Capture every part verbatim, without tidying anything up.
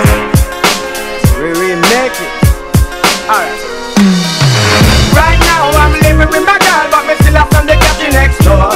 We remake it. Alright. Right now I'm living with my girl, but me still have some the cat next door.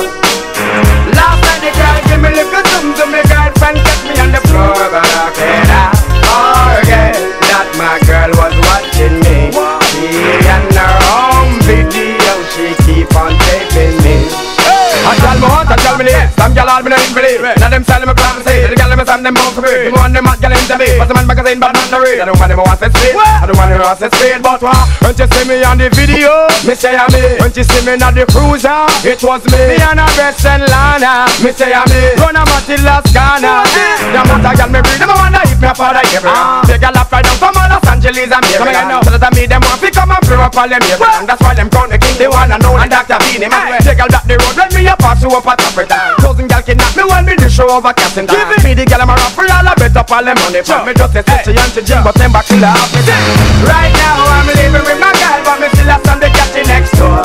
Last night the girl give me little zoom to my girlfriend kept me on the floor, but I can't forget that my girl was watching me. She and her own video, she keep on taping me. I tell me what, I tell me this. Some gyal all me no believe. Now them selling me plan to say. The gyal them some them bound to be. The one them hot gyal in the beat. But the man magazine bad man no read. I don't want them who wants to speed. I don't want them who wants to speed. But what? When you see me on the video, me say I'm me. When you see me on the cruiser, it was me. Me and a best friend Lana, me say I'm me. Run a Matilda's Ghana. The amount of gyal me breed, them a wonder if me a father ever. They gyal a fly down from all Los Angeles and Maryland. Come here now. So that I me them want to come and blow up all them here. And that's why them count the king. They wanna know and Doctor Beanie man. They gyal back the road, let me a pass you up a top it down. Thousand gal kidnap me when me the show over casting down. Give me the gal I'm a rapper, all I bet up all them money. But me just a stitchy and to gym, but them back in the office. Right now I'm living with my girl, but me still have some the cat next door.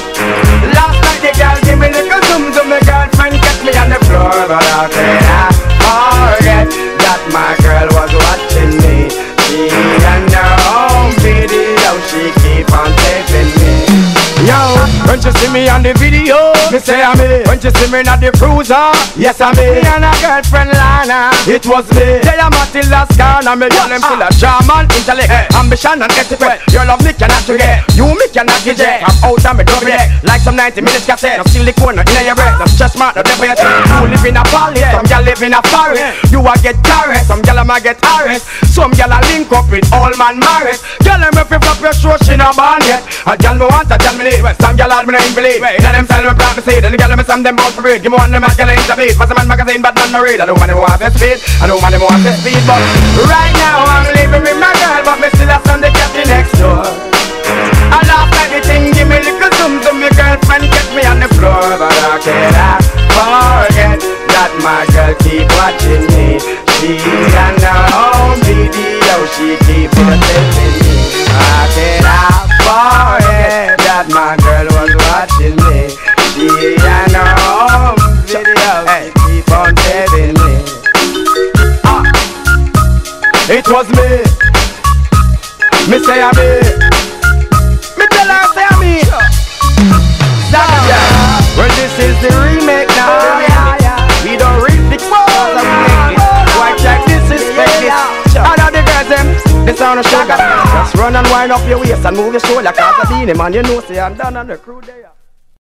Last night the gal give me little zoom to my girlfriend kept me on the floor, but I can't forget that my girl was watching me. She and her own video, she keep on taping me. Yo, when you see me on the video, me say I'm me. When you see me on the cruiser, yes I'm me. Me and a girlfriend Lana, it was me. They are Matilda's Ghana, me tell them still a German intellect, hey. Ambition and etiquette. Your love me cannot forget, you me cannot get it. I'm out and me double it, like some ninety minutes cassette. No silicone in your breath, no stress mark, no devil yet. You live in a palace, some gal live in a forest. You a get carrot, some gal a get Harris. Some gal a link up with all man Morris. Gal them if you flop your show, she no born yet. A gal me want, a gal me need. Some gyal all me no believe. Now them sell me proud to see. Then the gyal me some them bound for breed. Give me one them gyal in the beat. But some man magazine bad man no read. I don't want them want to speed. I don't want them want to speed. But right now I'm living with my girl, but me still have some the cat next door. I laugh at the thing, give me little zoom to my girlfriend kept me on the floor, but I can't forget that my girl keep watching me. She and her own video, she keep on taping me. I can't forget that my girl was watching me. She and her own video, hey, keep on taping me. Ah, it was me. Me say I'm me. Me tell her say I'm me. Yeah. Well, this is the remake now. We don't remix it, cause we make it. Why check this is fake it. I know the girls them, they sound of sugar. Just run and wind up your waist and move your shoulder. Cause I seen him and you know say I'm done on the crew there.